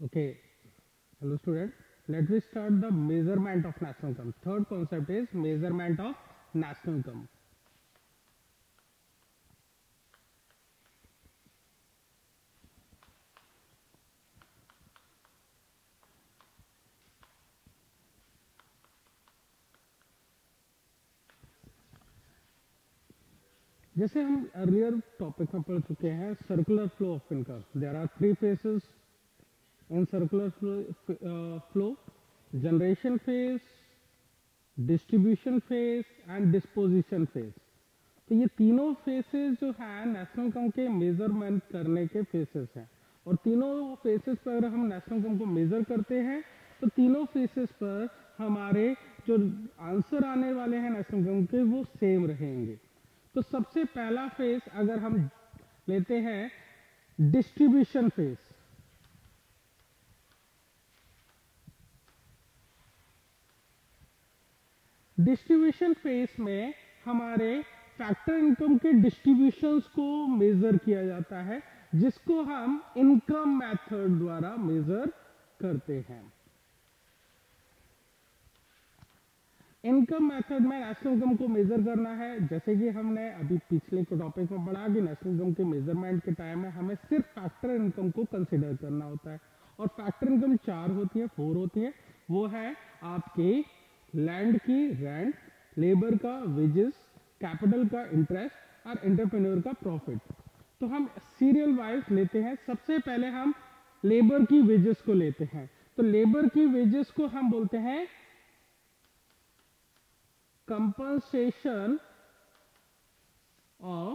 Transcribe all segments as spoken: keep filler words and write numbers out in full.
Okay, hello student. Let me start the measurement of national income. Third concept is measurement of national income. जैसे हम earlier topic में पढ़ चुके हैं circular flow of income. There are three phases in circular flow: generation phase, distribution phase and disposition phase. तो ये तीनों faces जो है नेशनल इनकम के मेजरमेंट करने के फेसेस हैं, और तीनों फेसेस पर अगर हम नेशनल इनकम को मेजर करते हैं तो तीनों फेसेस पर हमारे जो आंसर आने वाले हैं नेशनल इनकम के वो सेम रहेंगे. तो सबसे पहला फेज अगर हम लेते हैं डिस्ट्रीब्यूशन फेज. डिस्ट्रीब्यूशन फेज में हमारे फैक्टर इनकम के डिस्ट्रीब्यूशंस को मेजर किया जाता है, जिसको हम इनकम मेथड द्वारा मेजर करते हैं. इनकम मेथड में नेशनल इनकम को मेजर करना है, जैसे कि हमने अभी पिछले टॉपिक में पढ़ा कि नेशनल इनकम के मेजरमेंट के टाइम में हमें सिर्फ फैक्टर इनकम को कंसीडर करना होता है. और फैक्टर इनकम चार होती है, फोर होती है. वो है आपके लैंड की रेंट, लेबर का वेजेस, कैपिटल का इंटरेस्ट और एंटरप्रेन्योर का प्रॉफिट. तो हम सीरियल वाइज लेते हैं. सबसे पहले हम लेबर की वेजेस को लेते हैं. तो लेबर की वेजेस को हम बोलते हैं compensation of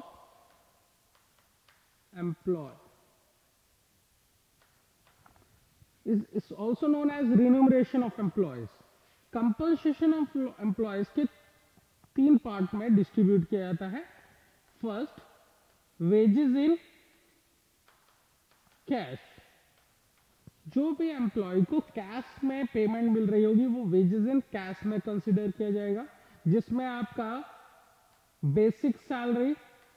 employ. Is also known as remuneration of employees. Compensation of employees के तीन पार्ट में डिस्ट्रीब्यूट किया जाता है. First, wages in cash. जो भी एम्प्लॉय को कैश में पेमेंट मिल रही होगी वो वेजेस इन कैश में कंसीडर किया जाएगा, जिसमें आपका basic salary,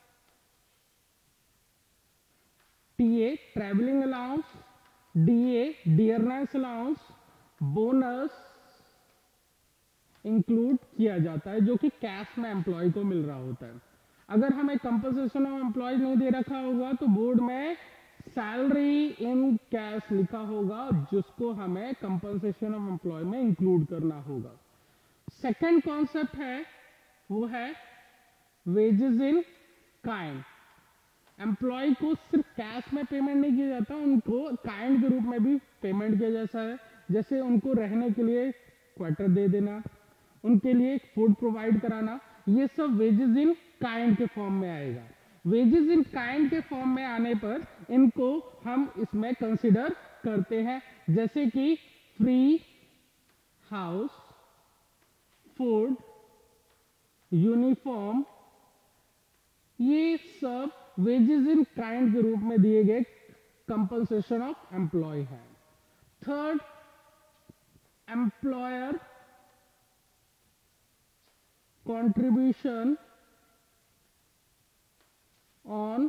TA travelling allowance, DA dearness allowance, bonus include किया जाता है, जो कि कैश में एम्प्लॉय को मिल रहा होता है. अगर हमें कंपनसेशन ऑफ एम्प्लॉय नहीं दे रखा होगा तो बोर्ड में सैलरी इन कैश लिखा होगा, जिसको हमें कंपनसेशन ऑफ एम्प्लॉय में इंक्लूड करना होगा. सेकंड कॉन्सेप्ट है वो है वेजेस इन काइंड. एम्प्लॉय को सिर्फ कैश में पेमेंट नहीं किया जाता, उनको काइंड के रूप में भी पेमेंट किया जाता है. जैसे उनको रहने के लिए क्वार्टर दे देना, उनके लिए फूड प्रोवाइड कराना, ये सब वेजेस इन काइंड के फॉर्म में आएगा. वेजेस इन काइंड के फॉर्म में आने पर इनको हम इसमें कंसीडर करते हैं, जैसे कि फ्री हाउस, फूड, यूनिफॉर्म, ये सब वेजेस इन काइंड के रूप में दिए गए कंपनसेशन ऑफ एम्प्लॉय है. Third, employer contribution on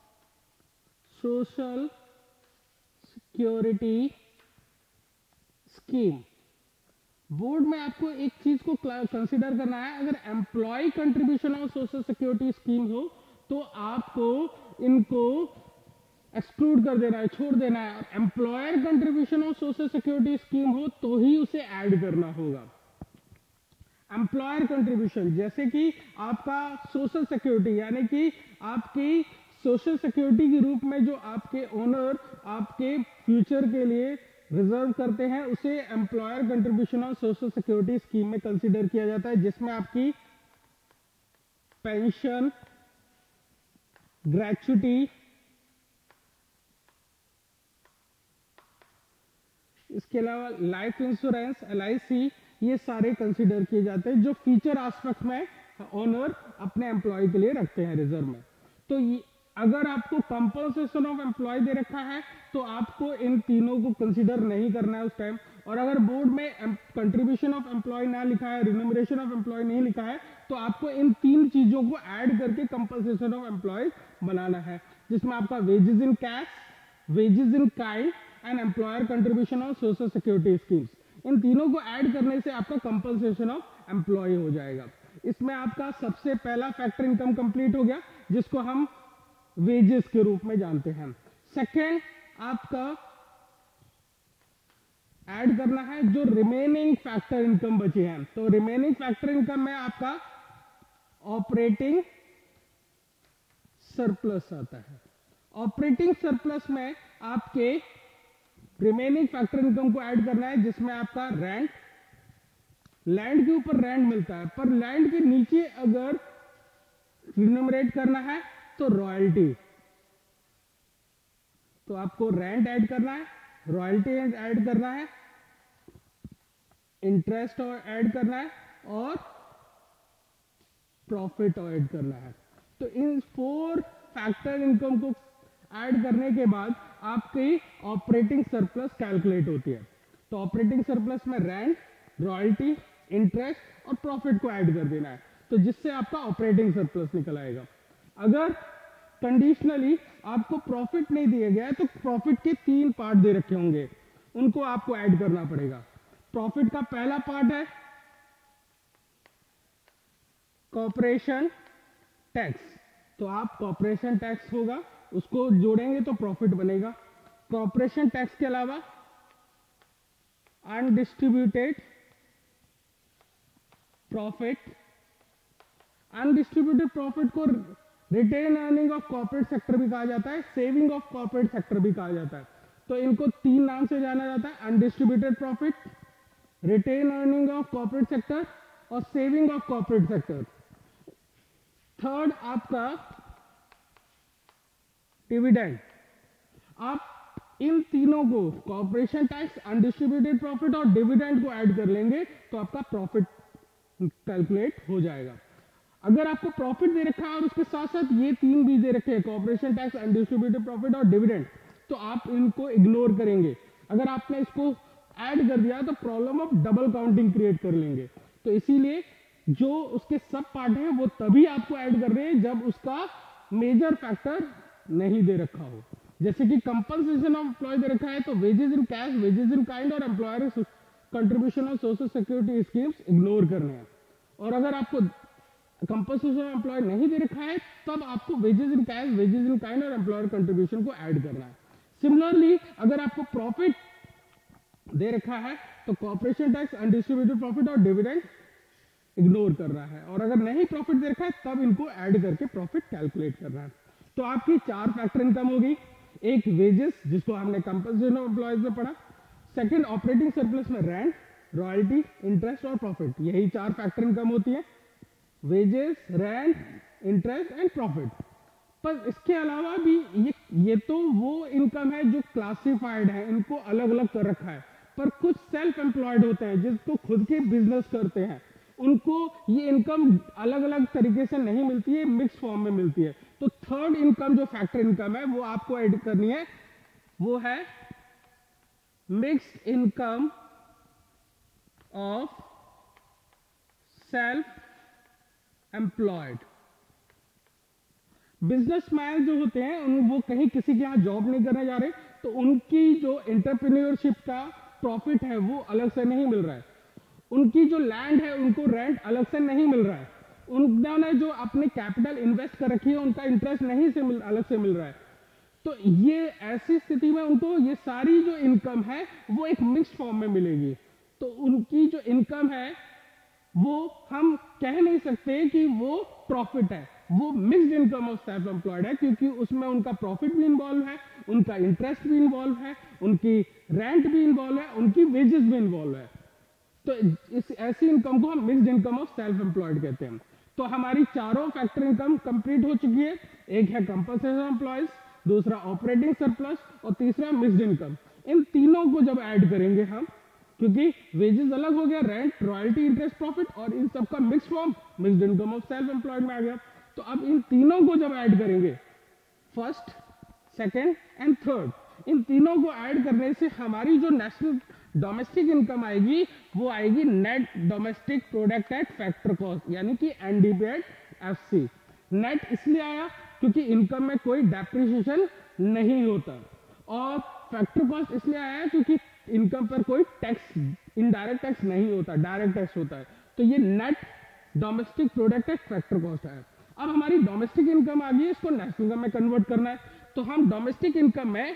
social security scheme. बोर्ड में आपको एक चीज को कंसीडर करना है. अगर employee contribution of social security scheme हो तो आपको इनको एक्सक्लूड कर देना है, छोड़ देना है. और employer contribution of social security scheme हो तो ही उसे ऐड करना होगा. एम्प्लॉयर कंट्रीब्यूशन जैसे कि आपका सोशल सिक्योरिटी, यानी कि आपकी सोशल सिक्योरिटी के रूप में जो आपके ओनर आपके फ्यूचर के लिए रिजर्व करते हैं, उसे employer contribution of social security scheme में कंसीडर किया जाता है, जिसमें आपकी पेंशन, ग्रेच्युटी, इसके अलावा life insurance L I C, ये सारे कंसीडर किए जाते हैं, जो फीचर एस्पेक्ट में ओनर अपने एम्प्लॉय के लिए रखते हैं रिजर्व में. तो अगर आपको कंपनसेशन ऑफ एम्प्लॉय दे रखा है तो आपको इन तीनों को कंसीडर नहीं करना है उस टाइम. और अगर बोर्ड में कंट्रीब्यूशन ऑफ एम्प्लॉय ना लिखा है, रिन्यूमरेशन ऑफ एम्प्लॉय नहीं लिखा है, तो आपको इन तीन चीजों को ऐड करके कंपनसेशन ऑफ एम्प्लॉय बनाना है, जिसमें आपका wages in cash, wages in kind and employer contribution of social security schemes. इन तीनों को ऐड करने से आपका कंपनसेशन ऑफ एम्प्लॉय हो जाएगा। इसमें आपका सबसे पहला फैक्टर इनकम कंप्लीट हो गया, जिसको हम वेजेस के रूप में जानते हैं। सेकेंड, आपका ऐड करना है जो रिमेनिंग फैक्टर इनकम बचे हैं। तो रिमेनिंग फैक्टर इनकम में आपका ऑपरेटिंग सरप्लस आता है। ऑपरेटिंग सरप्लस में आपके रिमेनिंग फैक्टर इनकम को ऐड करना है, जिसमें आपका रेंट, लैंड के ऊपर रेंट मिलता है, पर लैंड के नीचे अगर रिन्यूमरेट करना है तो रॉयल्टी, तो आपको रेंट ऐड करना है, रॉयल्टी ऐड करना है, इंटरेस्ट ऐड करना है और प्रॉफिट ऐड करना है। तो इन फोर फैक्टर इनकम को ऐड करने के बाद आपकी ऑपरेटिंग सरप्लस कैलकुलेट होती है। तो ऑपरेटिंग सरप्लस में रेंट, रॉयल्टी, इंटरेस्ट और प्रॉफिट को ऐड कर देना है, तो जिससे आपका ऑपरेटिंग सरप्लस निकल आएगा। अगर कंडीशनली आपको प्रॉफिट नहीं दिया गया है तो प्रॉफिट के तीन पार्ट दे रखे होंगे, उनको आपको ऐड करना पड़ेगा। प्रॉफिट का पहला पार्ट है कॉर्पोरेशन टैक्स, तो आप कॉर्पोरेशन टैक्स होगा उसको जोड़ेंगे तो प्रॉफिट बनेगा। कॉर्पोरेशन टैक्स के अलावा अनडिस्ट्रीब्यूटेड प्रॉफिट, अनडिस्ट्रीब्यूटेड प्रॉफिट को retained earning of corporate sector भी कहा जाता है, सेविंग ऑफ कॉर्पोरेट सेक्टर भी कहा जाता है। तो इनको तीन नाम से जाना जाता है, undistributed profit, retained earning of corporate sector और saving of corporate sector. Third आपका डिविडेंड। आप इन तीनों को कॉर्पोरेशन टैक्स, अनडिस्ट्रीब्यूटेड प्रॉफिट और डिविडेंड को ऐड कर लेंगे तो आपका प्रॉफिट कैलकुलेट हो जाएगा। अगर आपको प्रॉफिट दे रखा है और उसके साथ साथ ये तीन भी दे रखे हैं, कॉर्पोरेशन टैक्स, अनडिस्ट्रीब्यूटेड प्रॉफिट और डिविडेंड, तो आप इनको इग्नोर करेंगे। अगर आपने इसको ऐड कर दिया तो problem of double counting create कर लेंगे। तो इसीलिए जो उसके सब पार्ट हैं वो तभी आपको ऐड कर रहे हैं जब उसका मेजर फैक्टर नहीं दे रखा हो। जैसे कि कंपनसेशन ऑफ एम्प्लॉय दे रखा है तो wages in cash, wages in kind और employer contribution of social security schemes ignore करने हैं। और अगर आपको कंपनसेशन ऑफ एम्प्लॉय नहीं दे रखा है तब आपको wages in cash, wages in kind और एम्प्लॉयर कंट्रीब्यूशन को ऐड करना है। सिमिलरली अगर आपको प्रॉफिट दे रखा है तो कॉर्पोरेशन टैक्स, अनडिस्ट्रीब्यूटेड प्रॉफिट और डिविडेंड इग्नोर कर रहा है, और अगर नहीं प्रॉफिट दे रखा है तब इनको ऐड करके प्रॉफिट कैलकुलेट करना है। तो आपकी चार फैक्टर इनकम होगी, एक वेजेस जिसको हमने कंपनसेशन ऑफ एम्प्लॉयज में पढ़ा, सेकंड ऑपरेटिंग सरप्लस में रेंट, रॉयल्टी, इंटरेस्ट और प्रॉफिट, यही चार फैक्टर इनकम होती है, wages, rent, interest and profit. पर इसके अलावा भी ये ये तो वो इनकम है जो क्लासिफाइड है, इनको अलग अलग कर रखा है। पर कुछ सेल्फ एम्प्लॉयड होते हैं जिसको खुद के बिजनेस करते हैं, उनको ये इनकम अलग अलग तरीके से नहीं मिलती है, मिक्स फॉर्म में मिलती है। तो थर्ड इनकम जो फैक्टर इनकम है वो आपको ऐड करनी है, वो है mixed income of self employed. Businessman जो होते हैं उन वो कहीं किसी के यहाँ जॉब नहीं करने जा रहे, तो उनकी जो एंटरप्रेन्योरशिप का प्रॉफिट है वो अलग से नहीं मिल रहा है, उनकी जो लैंड है उनको रेंट अलग से नहीं मिल रहा है, उन्होंने जो अपने कैपिटल इन्वेस्ट कर रखी है उनका इंटरेस्ट नहीं से मिल, अलग से मिल रहा है। तो ये ऐसी स्थिति में उनको ये सारी जो इनकम है वो एक मिक्स्ड फॉर्म में मिलेगी। तो उनकी जो इनकम है वो हम कह नहीं सकते कि वो प्रॉफिट है, वो mixed income of self employed है, क्योंकि उसमें उनका प्रॉफिट भी इन्वॉल्व है, उनका इंटरेस्ट भी इन्वॉल्व है, उनकी रेंट भी इन्वॉल्व है, उनकी वेजेस भी इन्वॉल्व है। तो इस ऐसी इनकम को हम mixed income of self employed कहते हैं। तो हमारी चारों फैक्टर इनकम कंप्लीट हो चुकी है, एक है कंपनसेशन ऑफ एम्प्लॉयज, दूसरा ऑपरेटिंग सरप्लस और तीसरा मिक्स्ड इनकम। इन तीनों को जब ऐड करेंगे हम, क्योंकि वेजेस अलग हो गया, रेंट, रॉयल्टी, इंटरेस्ट, प्रॉफिट, और इन सबका mix form mixed income of self employed में आ गया। तो अब इन तीनों को जब ऐड करेंगे, फर्स्ट, सेकेंड एंड थर्ड, इन तीनों को ऐड करने से हमारी जो नेशनल डोमेस्टिक इनकम आएगी वो आएगी net domestic product at factor cost, यानी कि एनडीपी एट एफसी। नेट इसलिए आया क्योंकि इनकम में कोई डेप्रिसिएशन नहीं होता, और फैक्टर कॉस्ट इसलिए आया है क्योंकि इनकम पर कोई टैक्स, इनडायरेक्ट टैक्स नहीं होता, डायरेक्ट टैक्स होता है। तो ये नेट डोमेस्टिक प्रोडक्ट एक फैक्टर कॉस्ट है। अब हमारी डोमेस्टिक इनकम आ गई है, इसको नेशनल इनकम में कन्वर्ट करना है। तो हम डोमेस्टिक इनकम में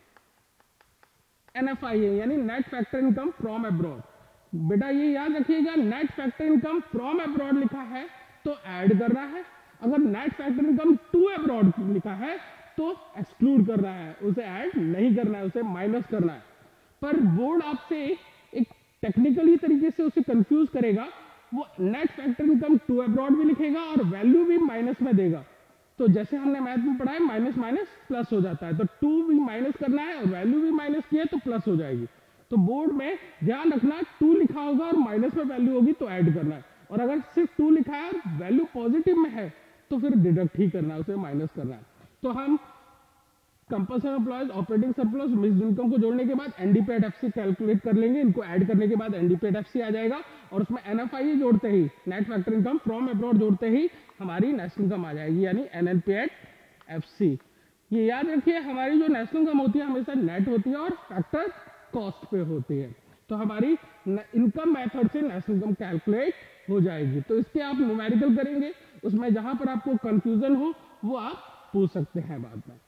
एन एफ आई है यानी net factor income from abroad. बेटा ये याद रखिएगा, net factor income from abroad लिखा है तो ऐड करना है, अगर net factor income to abroad लिखा है तो एक्सक्लूड करना है, उसे ऐड नहीं करना है, उसे माइनस करना है। पर बोर्ड आपसे एक टेक्निकली तरीके से उसे कंफ्यूज करेगा, वो net factor income to abroad भी लिखेगा और वैल्यू भी माइनस में देगा। तो जैसे हमने मैथ में पढ़ा है माइनस माइनस प्लस हो जाता है, तो टू भी माइनस करना है और वैल्यू भी माइनस की है तो प्लस हो जाएगी। तो बोर्ड में ध्यान रखना, टू लिखा होगा और माइनस में वैल्यू होगी तो ऐड करना है, और अगर सिर्फ टू लिखा है और वैल्यू पॉजिटिव में है तो फिर डिडक्ट ही करना है, उसे माइनस करना है। तो हम compulsory employees, operating surplus, mixed income को जोड़ने के बाद एनडीपीएट एफसी कैलकुलेट कर लेंगे, इनको ऐड करने के बाद एनडीपीएट एफसी आ जाएगा और उसमें एनएफआई जोड़ते ही, net factor income from abroad जोड़ते ही हमारी नेशनल इनकम आ जाएगी यानी एनएलपीएट एफसी। ये याद रखिए, हमारी जो नेशनल इनकम होती है हमेशा नेट होती है और फैक्टर कॉस्ट पे होती है। तो हमारी इनकम मेथड से नेशनल इनकम कैलकुलेट हो जाएगी। तो इसके आप न्यूमेरिकल करेंगे, उसमें जहां पर आपको कंफ्यूजन हो वो आप पूछ सकते हैं बाद में।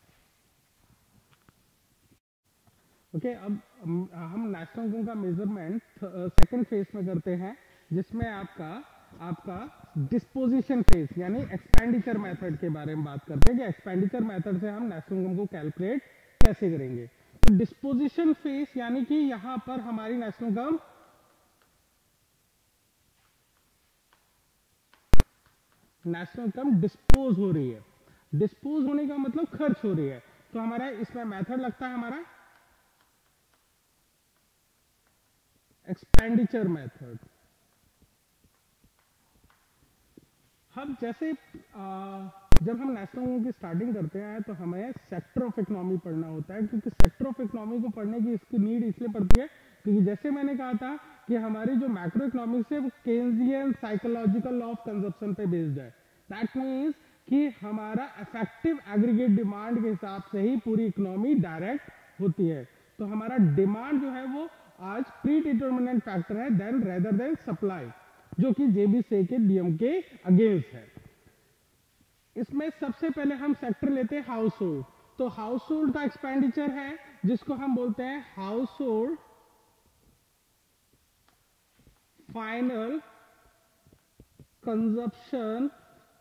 ओके okay, अब हम नेशनल इनकम का मेजरमेंट सेकंड फेज में करते हैं, जिसमें आपका आपका डिस्पोजिशन फेज यानी एक्सपेंडिचर मेथड के बारे में बात करते हैं कि एक्सपेंडिचर मेथड से हम नेशनल इनकम को कैलकुलेट कैसे करेंगे। तो डिस्पोजिशन फेज यानी कि यहां पर हमारी national income national income dispose हो रही है। डिस्पोज होने का मतलब खर्च हो रही है। तो हमारा इसमें मेथड लगता है हमारा एक्सपेंडिचर मेथड। हम जैसे आ, जब हम नेशनल इनकम की स्टार्टिंग करते हैं तो हमें सेक्टर ऑफ इकोनॉमी पढ़ना होता है, क्योंकि सेक्टर ऑफ इकोनॉमी को पढ़ने की इसकी नीड इसलिए पड़ती है क्योंकि जैसे मैंने कहा था कि हमारी जो मैक्रो इकोनॉमिक्स है वो Keynesian psychological law of consumption पे बेस्ड है। दैट मीन्स कि हमारा इफेक्टिव एग्रीगेट डिमांड के हिसाब से ही पूरी इकोनॉमी डायरेक्ट होती है। तो हमारा डिमांड जो है वो आज प्री डिटर्मिनेंट फैक्टर है देन रेदर देन सप्लाई, जो कि जेबीसी के नियम के अगेंस्ट है। इसमें सबसे पहले हम सेक्टर लेते हैं हाउस होल्ड। तो हाउस होल्ड का एक्सपेंडिचर है जिसको हम बोलते हैं household final consumption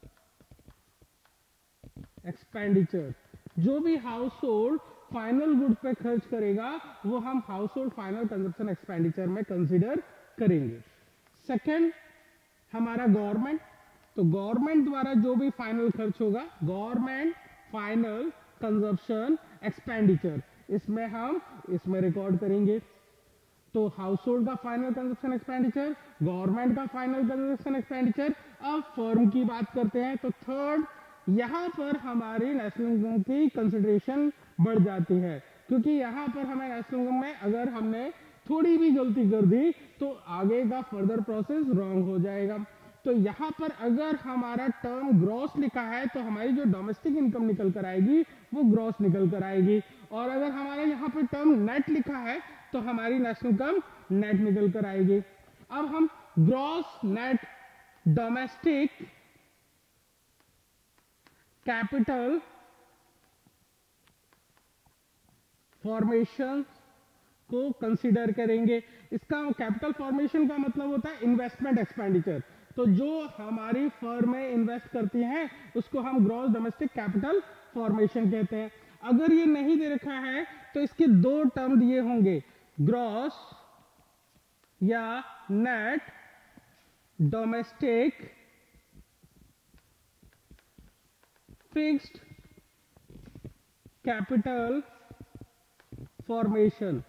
expenditure. जो भी हाउस होल्ड फाइनल गुड पे खर्च करेगा वो हम household final consumption expenditure में कंसीडर करेंगे। सेकंड हमारा गवर्नमेंट। तो गवर्नमेंट द्वारा जो भी फाइनल खर्च होगा गवर्नमेंट फाइनल कंजप्शन एक्सपेंडिचर, इसमें हम इसमें रिकॉर्ड करेंगे। तो हाउस होल्ड का फाइनल कंजप्शन एक्सपेंडिचर, गवर्नमेंट का फाइनल कंजप्शन एक्सपेंडिचर। अब फर्म की बात करते हैं तो थर्ड, यहां पर हमारी नेशनल इनकम की कंसिडरेशन बढ़ जाती है, क्योंकि यहां पर हमें नेशनल इनकम में अगर हमने थोड़ी भी गलती कर दी तो आगे का फर्दर प्रोसेस रॉन्ग हो जाएगा। तो यहां पर अगर हमारा टर्म ग्रॉस लिखा है तो हमारी जो डोमेस्टिक इनकम निकल कर आएगी वो ग्रॉस निकल कर आएगी, और अगर हमारा यहाँ पर टर्म नेट लिखा है तो हमारी नेशनल इनकम नेट निकल कर आएगी। अब हम gross net domestic capital formation को कंसीडर करेंगे। इसका कैपिटल फॉर्मेशन का मतलब होता है इन्वेस्टमेंट एक्सपेंडिचर। तो जो हमारी फर्म में इन्वेस्ट करती हैं उसको हम ग्रॉस डोमेस्टिक कैपिटल फॉर्मेशन कहते हैं। अगर ये नहीं दे रखा है तो इसके दो टर्म दिए होंगे, ग्रॉस या net domestic fixed capital formation.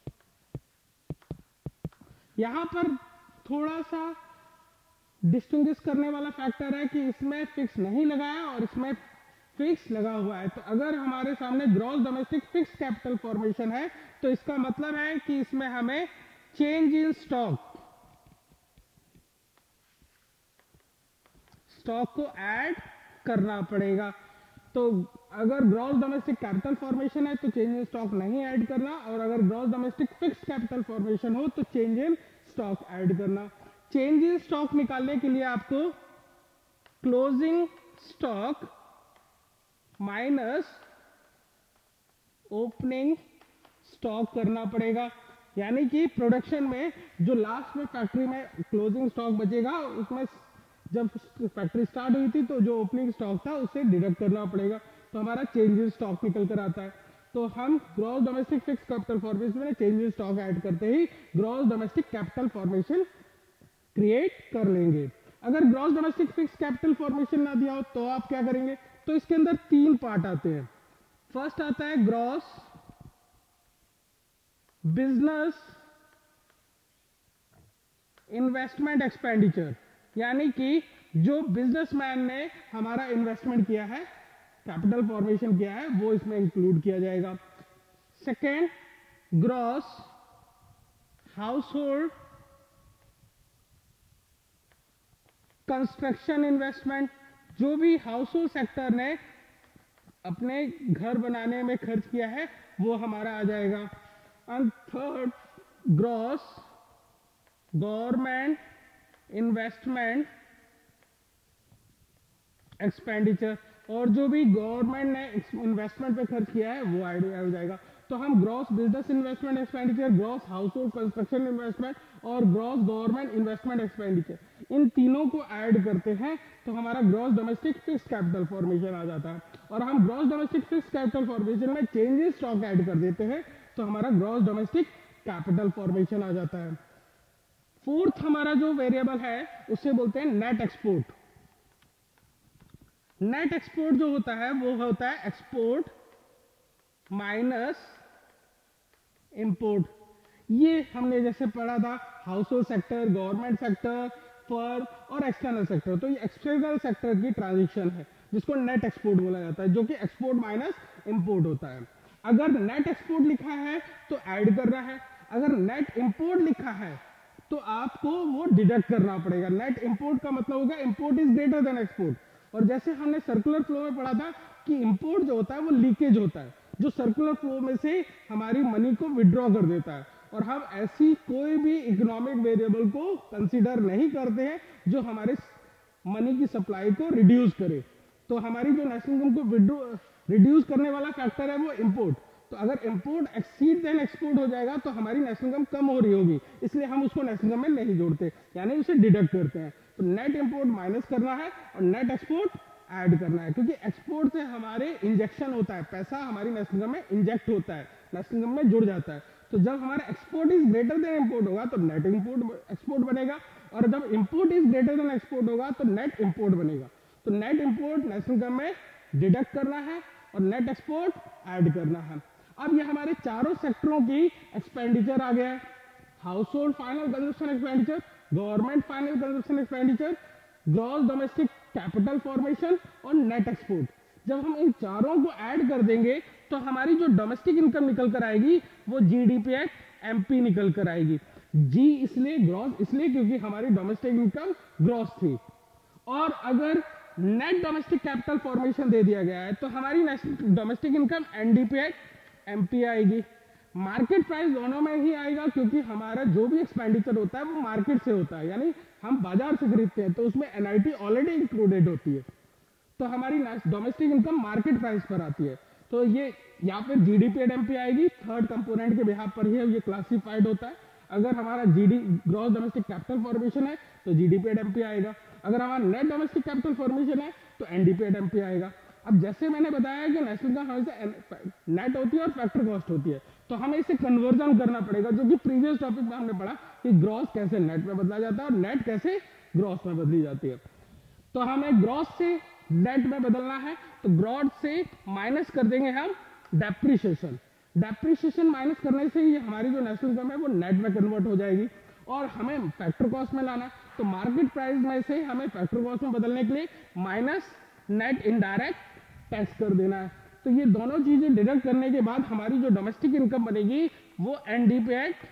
यहां पर थोड़ा सा डिस्टिंग्विश करने वाला फैक्टर है कि इसमें फिक्स नहीं लगाया और इसमें फिक्स लगा हुआ है। तो अगर हमारे सामने gross domestic fix capital formation है तो इसका मतलब है कि इसमें हमें चेंज इन स्टॉक स्टॉक को ऐड करना पड़ेगा। तो अगर ग्रॉस डोमेस्टिक कैपिटल फॉर्मेशन है तो चेंज इन स्टॉक नहीं ऐड करना, और अगर gross domestic fixed capital formation हो तो चेंज इन स्टॉक ऐड करना। चेंज इन स्टॉक निकालने के लिए आपको closing stock minus opening stock करना पड़ेगा, यानी कि प्रोडक्शन में जो लास्ट में फैक्ट्री में क्लोजिंग स्टॉक बचेगा उसमें जब फैक्ट्री स्टार्ट हुई थी तो जो ओपनिंग स्टॉक था उसे डिडक्ट करना पड़ेगा, तो हमारा चेंज इन स्टॉक निकल कर आता है। तो हम gross domestic fix capital formation में चेंज इन स्टॉक ऐड करते ही gross domestic capital formation create कर लेंगे। अगर gross domestic fix capital formation ना दिया हो तो आप क्या करेंगे, तो इसके अंदर तीन पार्ट आते हैं। फर्स्ट आता है ग्रॉस बिजनेस इन्वेस्टमेंट एक्सपेंडिचर, यानी कि जो बिजनेसमैन ने हमारा इन्वेस्टमेंट किया है, कैपिटल फॉर्मेशन किया है, वो इसमें इंक्लूड किया जाएगा। Second, gross household construction investment, जो भी हाउस होल्ड सेक्टर ने अपने घर बनाने में खर्च किया है वो हमारा आ जाएगा। And third, gross government investment expenditure, और जो भी गवर्नमेंट ने इन्वेस्टमेंट पे खर्च किया है वो आइडिया हो जाएगा। तो हम gross business investment expenditure, gross household construction investment और ग्रॉस गवर्नमेंट इन्वेस्टमेंट एक्सपेंडिचर, इन तीनों को ऐड करते हैं तो हमारा gross domestic fixed capital formation आ जाता है। और हम gross domestic fixed capital formation में चेंज इन स्टॉक ऐड कर देते हैं तो हमारा ग्रॉस डोमेस्टिक कैपिटल फॉर्मेशन आ जाता है। फोर्थ हमारा जो वेरिएबल है उसे बोलते हैं नेट एक्सपोर्ट। नेट एक्सपोर्ट जो होता है वो होता है एक्सपोर्ट माइनस इंपोर्ट। ये हमने जैसे पढ़ा था household sector, government sector, firm और एक्सटर्नल सेक्टर, तो ये एक्सटर्नल सेक्टर की ट्रांजिशन है जिसको नेट एक्सपोर्ट बोला जाता है, जो कि एक्सपोर्ट माइनस इंपोर्ट होता है। अगर नेट एक्सपोर्ट लिखा है तो ऐड करना है, अगर नेट इंपोर्ट लिखा है तो आपको वो डिडक्ट करना पड़ेगा। नेट इंपोर्ट का मतलब होगा import is greater than export. और जैसे हमने सर्कुलर फ्लो में पढ़ा था कि इंपोर्ट जो होता है वो लीकेज होता है, जो सर्कुलर फ्लो में से हमारी मनी को विड्रॉ कर देता है, और हम ऐसी कोई भी इकोनॉमिक वेरिएबल को कंसीडर नहीं करते हैं जो हमारे मनी की सप्लाई को रिड्यूस करे। तो हमारी जो नेशनल इनकम को विड्रॉ रिड्यूस करने वाला फैक्टर है वो इंपोर्ट। तो अगर इंपोर्ट एक्सीड देन एक्सपोर्ट हो जाएगा तो हमारी नेशनल इनकम कम हो रही होगी, इसलिए हम उसको नेशनल इनकम में नहीं जोड़ते, यानी उसे डिडक्ट करते हैं। तो नेट इंपोर्ट माइनस करना है और नेट एक्सपोर्ट ऐड करना है, क्योंकि एक्सपोर्ट से हमारे इंजेक्शन होता है, पैसा हमारी नेशनल इनकम में इंजेक्ट होता है, नेशनल इनकम में जुड़ जाता है। तो जब हमारा export is greater than import होगा तो नेट इंपोर्ट एक्सपोर्ट बनेगा, और जब import is greater than export होगा तो नेट इंपोर्ट बनेगा। तो नेट इंपोर्ट नेशनल इनकम में डिडक्ट करना है और नेट एक्सपोर्ट ऐड करना है। अब ये हमारे चारों सेक्टरों की एक्सपेंडिचर आ गया है, household final consumption expenditure, government final consumption expenditure, gross domestic capital formation और नेट एक्सपोर्ट। जब हम इन चारों को ऐड कर देंगे तो हमारी जो डोमेस्टिक इनकम निकल कर आएगी वो जीडीपी एक्ट एमपी निकल कर आएगी। जी इसलिए ग्रॉस इसलिए क्योंकि हमारी डोमेस्टिक इनकम ग्रॉस थी, और अगर नेट डोमेस्टिक कैपिटल फॉर्मेशन दे दिया गया है तो हमारी domestic income NDP at MP आएगी। मार्केट प्राइस दोनों में ही आएगा, क्योंकि हमारा जो भी एक्सपेंडिचर होता है वो मार्केट से होता है, यानी हम बाजार से खरीदते हैं तो उसमें एनआईटी ऑलरेडी इंक्लूडेड होती है, तो हमारी डोमेस्टिक इनकम मार्केट प्राइस पर आती है। तो ये या फिर जीडीपी एट एमपी आएगी, थर्ड कंपोनेंट के बिहाफ पर ही ये क्लासिफाइड होता है। अगर हमारा GD gross domestic capital formation है तो जीडीपी एट एमपी आएगा, अगर हमारा नेट डोमेस्टिक कैपिटल फॉर्मेशन है तो एनडीपी एट एमपी आएगा। अब जैसे मैंने बताया कि नेशनल इनकम हमेशा नेट होती है और फैक्टर कॉस्ट होती है, तो हमें इसे कन्वर्जन करना पड़ेगा, जो कि प्रीवियस टॉपिक में हमने पढ़ा कि ग्रॉस कैसे नेट में बदला जाता है और नेट कैसे ग्रॉस में बदली जाती है। तो हमें ग्रॉस से नेट में बदलना है, तो ग्रॉस से माइनस कर देंगे हम डेप्रिसिएशन। डेप्रिसिएशन माइनस करने से ही हमारी जो नेशनल इनकम है वो नेट में कन्वर्ट हो जाएगी, और हमें फैक्टर कॉस्ट में लाना, तो मार्केट प्राइस में से हमें फैक्टर कॉस्ट में बदलने के लिए माइनस नेट इनडायरेक्ट टैक्स कर देना है। तो ये दोनों चीजें डिडक्ट करने के बाद हमारी जो डोमेस्टिक इनकम बनेगी वो एनडीपी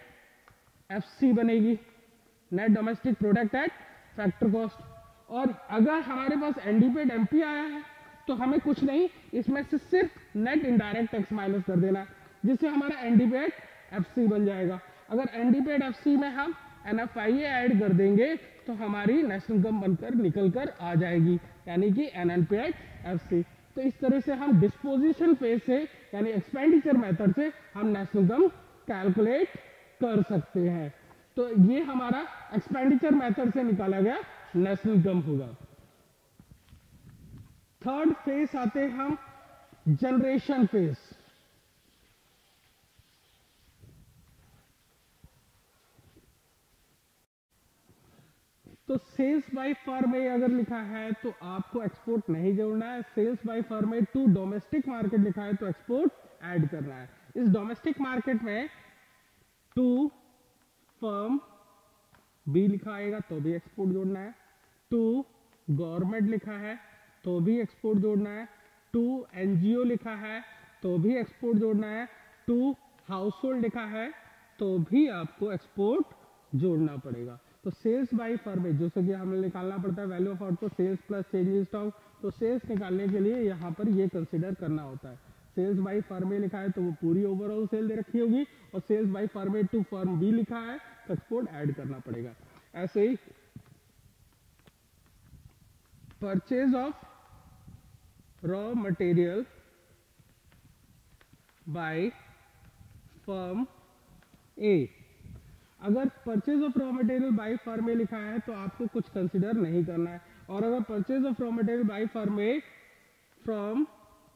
एट एफसी बनेगी, net domestic product at factor cost. और अगर हमारे पास एनडीपी एट एमपी आया है तो हमें कुछ नहीं, इसमें से सिर्फ नेट इनडायरेक्ट टैक्स माइनस कर देना है, जिससे हमारा एनडीपेड एफसी बन जाएगा। अगर एनडीपेड एफसी में हम एनएफआईए ऐड कर देंगे तो हमारी नेशनल इनकम बनकर निकल कर आ जाएगी, यानी कि एनएनपेड एफसी। तो इस तरह से हम डिस्पोजिशन फेज से यानी एक्सपेंडिचर मेथड से हम नेशनल इनकम कैलकुलेट कर सकते हैं। तो ये हमारा एक्सपेंडिचर मेथड से निकाला गया नेशनल इनकम होगा। थर्ड फेज आते हैं हम जनरेशन फेज। तो सेल्स बाय फर्म में अगर लिखा है तो आपको एक्सपोर्ट नहीं जोड़ना है। सेल्स बाय फर्म में टू डोमेस्टिक मार्केट लिखा है तो एक्सपोर्ट ऐड करना है। इस डोमेस्टिक मार्केट में टू फर्म बी लिखा आएगा तो भी एक्सपोर्ट जोड़ना है। टू गवर्नमेंट लिखा है तो भी एक्सपोर्ट जोड़ना है। टू एनजीओ लिखा है तो भी एक्सपोर्ट जोड़ना है। टू हाउस होल्ड लिखा है तो भी आपको एक्सपोर्ट जोड़ना पड़ेगा। तो सेल्स बाय फर्म जो कि हमें निकालना पड़ता है value of output sales plus change in stock. तो सेल्स निकालने के लिए यहाँ पर ये कंसिडर करना होता है। सेल्स बाय फर्म में लिखा है तो वो पूरी ओवरऑल सेल दे रखी होगी, और सेल्स बाय फर्म में टू फर्म बी लिखा है तो एक्सपोर्ट ऐड करना पड़ेगा। ऐसे ही purchase of raw material by firm A, अगर purchase of raw material by firm A लिखा है तो आपको कुछ कंसिडर नहीं करना है, और अगर purchase of raw material by firm A from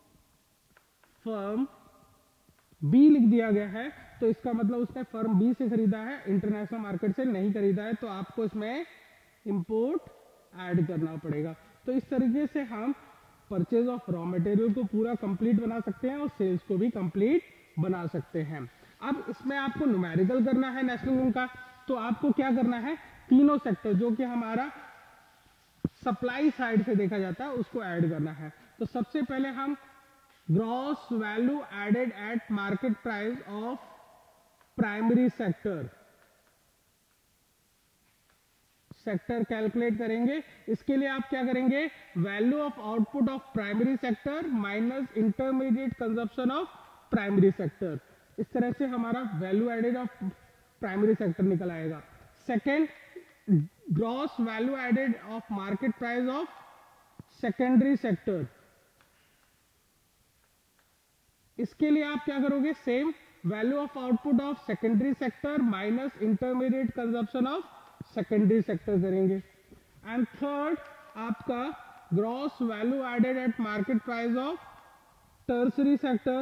firm B लिख दिया गया है तो इसका मतलब उसने फर्म बी से खरीदा है, इंटरनेशनल मार्केट से नहीं खरीदा है, तो आपको इसमें इंपोर्ट ऐड करना पड़ेगा। तो इस तरीके से हम परचेज ऑफ रॉ मटेरियल को पूरा कंप्लीट बना सकते हैं और सेल्स को भी कंप्लीट बना सकते हैं। अब इसमें आपको न्यूमेरिकल करना है नेशनल इनकम का, तो आपको क्या करना है, तीनों सेक्टर जो कि हमारा सप्लाई साइड से देखा जाता है उसको ऐड करना है। तो सबसे पहले हम gross value added at market price of primary sector sector calculate करेंगे। इसके लिए आप क्या करेंगे, value of output of primary sector minus intermediate consumption of primary sector. इस तरह से हमारा value added of primary sector निकल आएगा। Second, gross value added of market price of secondary sector. इसके लिए आप क्या करोगे, same value of output of secondary sector minus intermediate consumption of secondary sector करेंगे। एंड थर्ड, आपका gross value added at market price of tertiary sector.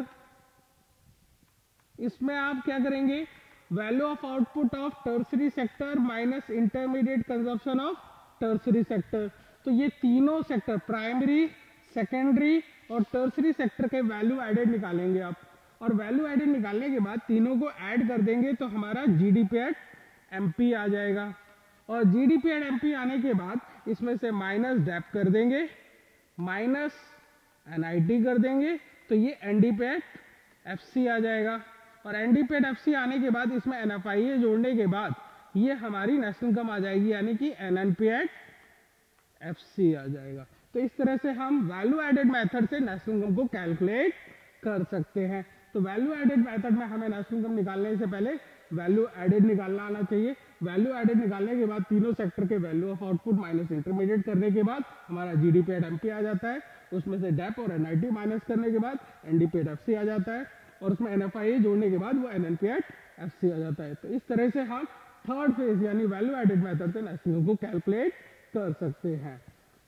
इसमें आप क्या करेंगे, value of output of tertiary sector minus intermediate consumption of tertiary sector. तो ये तीनों sector primary, secondary और टर्सरी सेक्टर के वैल्यू एडेड निकालेंगे आप, और वैल्यू एडेड निकालने के बाद तीनों को ऐड कर देंगे तो हमारा जीडीपी एट एमपी आ जाएगा, और जीडीपी एट एमपी आने के बाद इसमें से माइनस डेप कर देंगे, माइनस एनआईटी कर देंगे, तो ये एनडीपी एट एफसी आ जाएगा, और एनडीपी एट एफसी आने के बाद इसमें एनएफआईए जोड़ने के बाद ये हमारी नेशनल इनकम आ जाएगी, यानी कि एनएनपी एट एफसी आ जाएगा। तो इस तरह से हम वैल्यू एडेड मेथड से नेशनल इनकम को कैलकुलेट कर सकते हैं। तो वैल्यू एडेड मेथड में हमें नेशनल इनकम निकालने से पहले वैल्यू एडेड निकालना आना चाहिए। वैल्यू एडेड निकालने के बाद तीनों सेक्टर के value of output minus intermediate करने के बाद हमारा जीडीपी एट एमपी आ जाता है, उसमें से डेप और एनआईटी माइनस करने के बाद एनडीपी एट एफसी आ जाता है, और उसमें एनएफआईए जोड़ने के बाद वो एनएनपी एट एफसी आ जाता है। तो इस तरह से हम थर्ड फेज यानी वैल्यू एडेड मेथड से नेशनल इनकम को कैलकुलेट कर सकते हैं।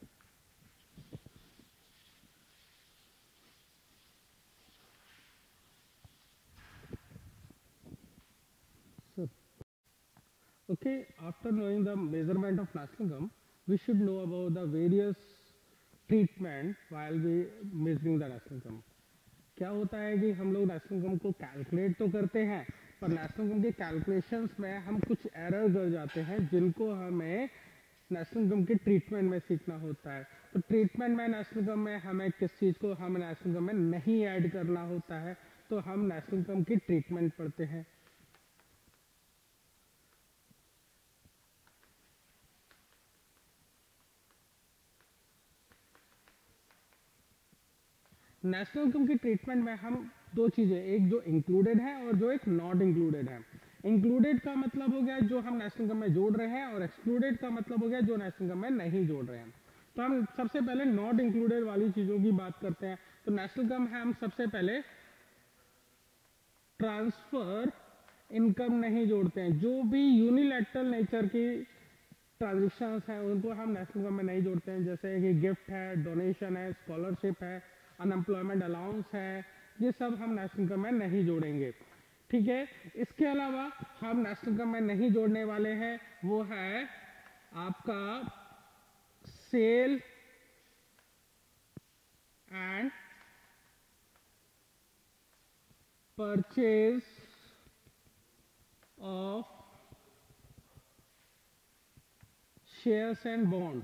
Okay, after knowing the measurement of national income, we should know about the various treatment while we measuring the national income. क्या होता है कि हम लोग नेशनल इनकम को कैलकुलेट तो करते हैं, पर नेशनल इनकम के कैलकुलेशंस में हम कुछ एरर कर जाते हैं जिनको हमें नेशनल इनकम के ट्रीटमेंट में सीखना होता है। तो ट्रीटमेंट में नेशनल इनकम में हमें किस चीज़ को हम नेशनल इनकम में नहीं ऐड करना होता है, तो हम नेशनल इनकम की ट्रीटमेंट पढ़ते हैं। नेशनल इनकम की ट्रीटमेंट में हम दो चीजें, एक जो इंक्लूडेड है और जो एक नॉट इंक्लूडेड है। इंक्लूडेड का मतलब हो गया जो हम नेशनल इनकम में जोड़ रहे हैं, और एक्सक्लूडेड का मतलब हो गया जो नेशनल इनकम में नहीं जोड़ रहे हैं। तो हम सबसे पहले नॉट इंक्लूडेड वाली चीजों की बात करते हैं। तो नेशनल इनकम है, हम सबसे पहले ट्रांसफर इनकम नहीं जोड़ते हैं। जो भी यूनिलैटरल नेचर की ट्रांजेक्शंस हैं उनको हम नेशनल इनकम में नहीं जोड़ते हैं, जैसे कि गिफ्ट है, डोनेशन है, स्कॉलरशिप है, अनएम्प्लॉयमेंट अलाउंस है, ये सब हम नेशनल इनकम में नहीं जोड़ेंगे। ठीक है, इसके अलावा हम नेशनल इनकम में नहीं जोड़ने वाले हैं वो है आपका sale and purchase of shares and bonds.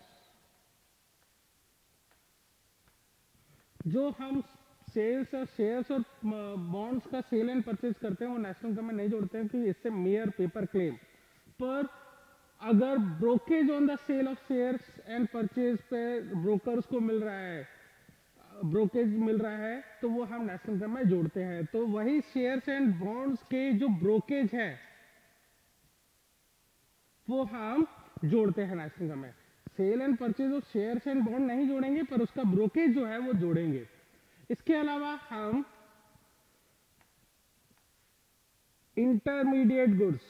जो हम सेल्स और शेयर्स और बॉन्ड्स का सेल एंड परचेज करते हैं वो नेशनल इनकम में नहीं जोड़ते हैं, क्योंकि इससे मेयर पेपर क्लेम। पर अगर brokerage on the sale of shares and purchase पे ब्रोकर्स को मिल रहा है, ब्रोकेज मिल रहा है, तो वो हम नेशनल इनकम में जोड़ते हैं। तो वही शेयर्स एंड बॉन्ड्स के जो ब्रोकेज है वो हम जोड़ते हैं नेशनल इनकम में। Sale and purchase of shares and bond नहीं जोड़ेंगे, पर उसका ब्रोकेज जो है वो जोड़ेंगे। इसके अलावा हम इंटरमीडिएट गुड्स,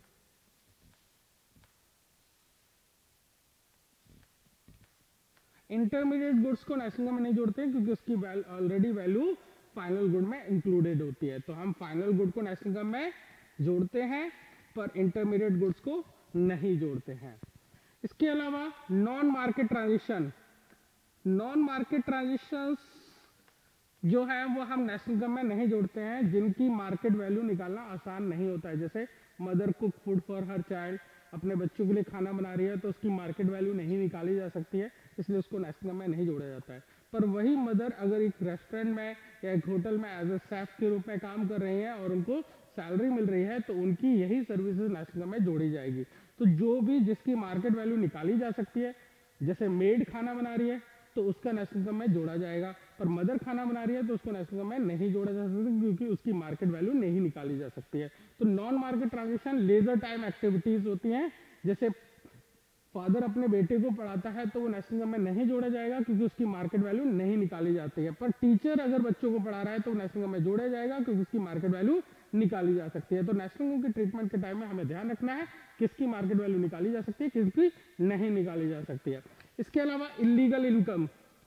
इंटरमीडिएट गुड्स को नेशनल इनकम में नहीं जोड़ते हैं, क्योंकि उसकी ऑलरेडी वैल्यू फाइनल गुड में इंक्लूडेड होती है। तो हम फाइनल गुड को नेशनल इनकम में जोड़ते हैं, पर इंटरमीडिएट गुड्स को नहीं जोड़ते हैं। इसके अलावा non market transaction, non market transactions जो है वो हम नेशनल इनकम में नहीं जोड़ते हैं, जिनकी मार्केट वैल्यू निकालना आसान नहीं होता है। जैसे mother cook food for her child, अपने बच्चों के लिए खाना बना रही है तो उसकी मार्केट वैल्यू नहीं निकाली जा सकती है, इसलिए उसको नेशनल इनकम में नहीं जोड़ा जाता है। पर वही मदर अगर एक रेस्टोरेंट में या एक होटल में एज ए शेफ के रूप में काम कर रही है और उनको सैलरी मिल रही है, तो उनकी यही सर्विसेज नेशनल इनकम में जोड़ी जाएगी। तो जो भी जिसकी मार्केट वैल्यू निकाली जा सकती है, जैसे मेड खाना बना रही है तो उसका नेशनल इनकम में जोड़ा जाएगा, पर मदर खाना बना रही है तो उसको नेशनल इनकम में नहीं जोड़ा जा सकता, क्योंकि उसकी मार्केट वैल्यू नहीं निकाली जा सकती है। तो non market transaction leisure time activities होती हैं, जैसे फादर अपने बेटे को पढ़ाता है तो वो नेशनल इनकम में नहीं जोड़ा जाएगा, क्योंकि उसकी मार्केट वैल्यू नहीं निकाली जाती है। पर टीचर अगर बच्चों को पढ़ा रहा है तो वो नेशनल इनकम में जोड़ा जाएगा, क्योंकि उसकी मार्केट वैल्यू निकाली जा सकती है। तो नेशनल इनकम के ट्रीटमेंट के टाइम में हमें ध्यान रखना है किसकी मार्केट वैल्यू निकाली जा सकती है, किसकी नहीं निकाली जा सकती है। इसके अलावा इलीगल इनकम,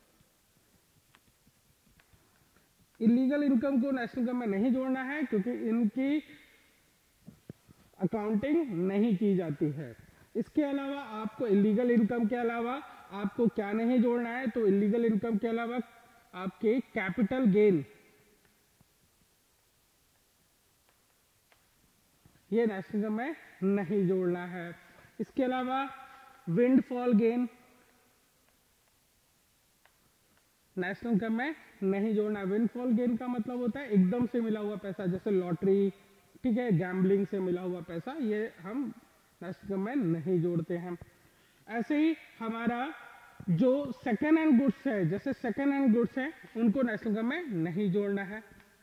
इलीगल इनकम को नेशनल इनकम में नहीं जोड़ना है, क्योंकि इनकी अकाउंटिंग नहीं की जाती है। इसके अलावा आपको इलीगल इनकम के अलावा आपको क्या नहीं जोड़ना है, तो इलीगल इनकम के अलावा आपके कैपिटल गेन, ये नेशनल इनकम में नहीं जोड़ना है। इसके अलावा विंडफॉल गेन नेशनल इनकम में नहीं जोड़ना। विंडफॉल गेन का मतलब होता है एकदम से मिला हुआ पैसा, जैसे लॉटरी, ठीक है, गैम्बलिंग से मिला हुआ पैसा, ये हम नेशनल इनकम में नहीं जोड़ते हैं। ऐसे ही हमारा जो सेकेंड हैंड गुड्स है, जैसे सेकेंड हैंड गुड्स है, उनको नेशनल इनकम में नहीं जोड़ना है,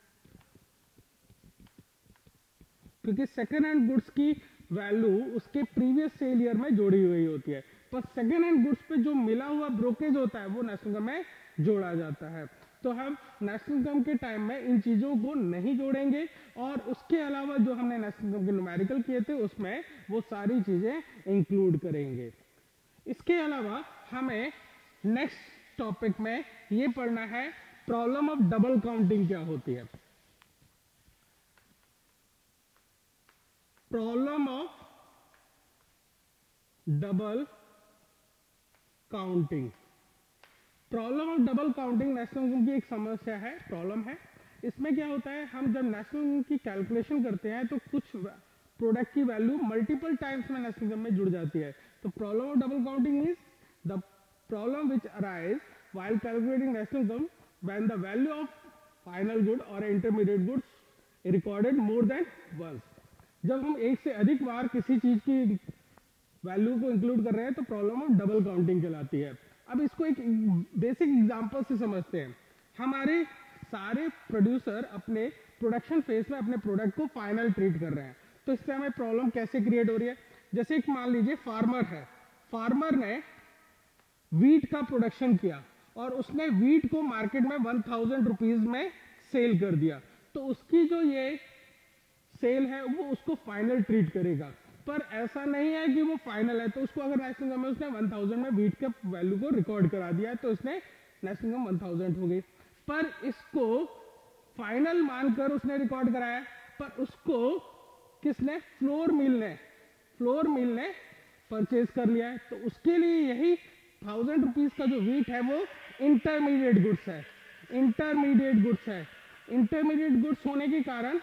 क्योंकि सेकेंड हैंड गुड्स की वैल्यू उसके प्रीवियस सेल ईयर में जोड़ी हुई होती है। पर सेकेंड हैंड गुड्स पे जो मिला हुआ ब्रोकेज होता है वो नेशनल इनकम में जोड़ा जाता है। तो हम नेशनल इनकम के टाइम में इन चीजों को नहीं जोड़ेंगे, और उसके अलावा जो हमने नेशनल इनकम के न्यूमेरिकल किए थे उसमें वो सारी चीजें इंक्लूड करेंगे। इसके अलावा हमें नेक्स्ट टॉपिक में ये पढ़ना है प्रॉब्लम ऑफ डबल काउंटिंग क्या होती है। Problem of double counting, problem of double counting national income की एक समस्या है, प्रॉब्लम है। इसमें क्या होता है, हम जब नेशनल इनकम की कैलकुलेशन करते हैं तो कुछ प्रोडक्ट की वैल्यू मल्टीपल टाइम्स में नेशनल इनकम में जुड़ जाती है। तो problem of double counting is the problem which arise while calculating national income when the value of final good और intermediate goods recorded more than once. जब हम एक से अधिक बार किसी चीज की वैल्यू को इंक्लूड कर रहे हैं तो प्रॉब्लम ऑफ डबल काउंटिंग कहलाती है। अब इसको एक बेसिक एग्जांपल से समझते हैं। हमारे सारे प्रोड्यूसर अपने प्रोडक्शन फेज में अपने प्रोडक्ट को फाइनल ट्रीट कर रहे हैं। तो इससे हमें प्रॉब्लम कैसे क्रिएट हो रही है, जैसे एक मान लीजिए फार्मर है, फार्मर ने वीट का प्रोडक्शन किया और उसने वीट को मार्केट में वन थाउजेंड रुपीज में सेल कर दिया, तो उसकी जो ये सेल है वो उसको फाइनल ट्रीट करेगा। पर ऐसा नहीं है कि वो फाइनल है, तो उसको अगर नेशनल इनकम में उसने वन थाउजेंड में वीट के वैल्यू को रिकॉर्ड करा दिया तो उसने नेशनल इनकम वन थाउजेंड हो गई। पर इसको फाइनल मानकर उसने रिकॉर्ड कराया, पर उसको किसने, फ्लोर मिल ने फ्लोर मिल ने परचेज कर लिया है। तो उसके लिए यही थाउजेंड रुपीज का जो वीट है वो इंटरमीडिएट गुड्स है, इंटरमीडिएट गुड्स है। इंटरमीडिएट गुड्स होने के कारण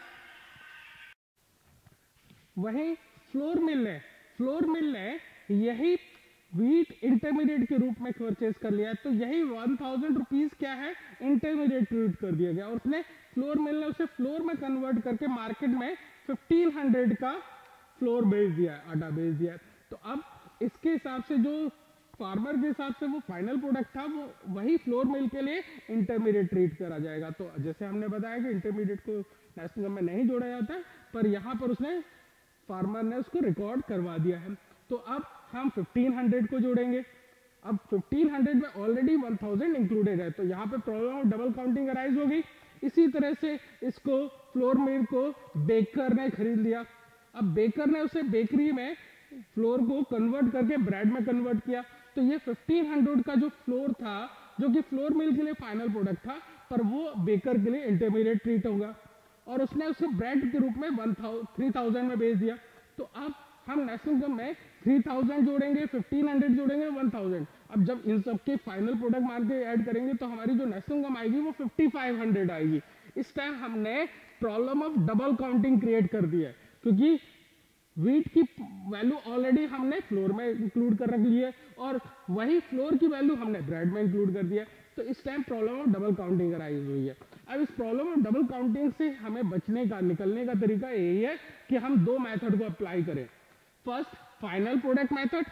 वही फ्लोर मिल ने फ्लोर मिल ने यही वीट इंटरमीडिएट के रूप में परचेज कर लिया, तो यही वन थाउजेंड रुपीज क्या है, इंटरमीडिएट ट्रीट कर दिया गया और उसने फ्लोर मिल ने उसे फ्लोर में कन्वर्ट करके मार्केट में फिफ्टीन हंड्रेड का फ्लोर बेच दिया है, आटा बेच दिया है। तो अब इसके हिसाब से जो फार्मर के हिसाब से वो फाइनल प्रोडक्ट था वो वही फ्लोर मिल के लिए इंटरमीडिएट ट्रीट करा जाएगा। तो जैसे हमने बताया कि इंटरमीडिएट को नेशनल इनकम में नहीं जोड़ा जाता है, पर यहाँ पर उसने फार्मर ने उसको रिकॉर्ड करवा दिया है। तो अब हम फिफ्टीन हंड्रेड को जोड़ेंगे, अब फिफ्टीन हंड्रेड में ऑलरेडी वन थाउजेंड इंक्लूडेड है, तो यहाँ पे problem of double counting arise हो गई। इसी तरह से इसको फ्लोर मिल को बेकर ने खरीद लिया, अब बेकर ने उसे बेकरी में फ्लोर को कन्वर्ट करके ब्रेड में कन्वर्ट किया, तो ये फिफ्टीन हंड्रेड का जो फ्लोर था जो कि फ्लोर मिल के लिए फाइनल प्रोडक्ट था, पर वो बेकर के लिए इंटरमीडिएट ट्रीट होगा और उसने उसे ब्रेड के रूप में वन थ्री थाउजेंड में बेच दिया। तो अब हम नेशनल इनकम में थ्री थाउजेंड जोड़ेंगे, फिफ्टीन हंड्रेड जोड़ेंगे, वन थाउजेंड। अब जब इन सब के फाइनल प्रोडक्ट मान के ऐड करेंगे तो हमारी जो नेशनल इनकम आएगी वो फिफ्टी फाइव हंड्रेड आएगी। इस टाइम हमने problem of double counting create कर दी है, क्योंकि वीट की वैल्यू ऑलरेडी हमने फ्लोर में इंक्लूड कर रख ली है और वही फ्लोर की वैल्यू हमने ब्रेड में इंक्लूड कर दिया। तो इस time problem of double counting arise हुई है। अब इस प्रॉब्लम ऑफ डबल काउंटिंग से हमें बचने का, निकलने का तरीका यही है कि हम दो मेथड को अप्लाई करें। फर्स्ट, फाइनल प्रोडक्ट मेथड,